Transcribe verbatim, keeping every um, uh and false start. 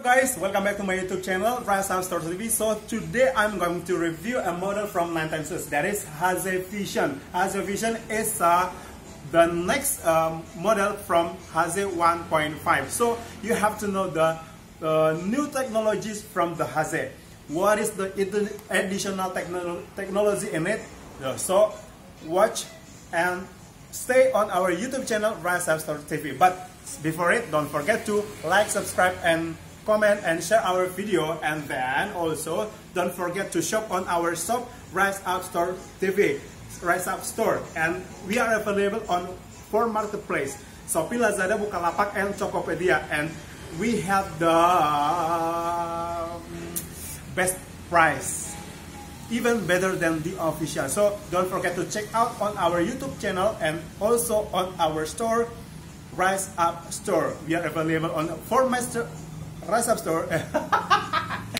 guys, welcome back to my YouTube channel, Rise Up Store T V. So today I'm going to review a model from nine times six, that is Haze Vision. Haze Vision is uh, the next um, model from Haze one point five. So you have to know the uh, new technologies from the Haze. What is the additional techno technology in it? So watch and stay on our YouTube channel, Rise Up Store T V. But before it, don't forget to like, subscribe, and comment and share our video. And then also don't forget to shop on our shop, Rise Up Store T V, Rise Up Store, and we are available on four marketplace: Shopee, Lazada, Bukalapak, and Tokopedia. And we have the um, best price, even better than the official. So don't forget to check out on our YouTube channel and also on our store, Rise Up Store. We are available on four master Rise Up Store.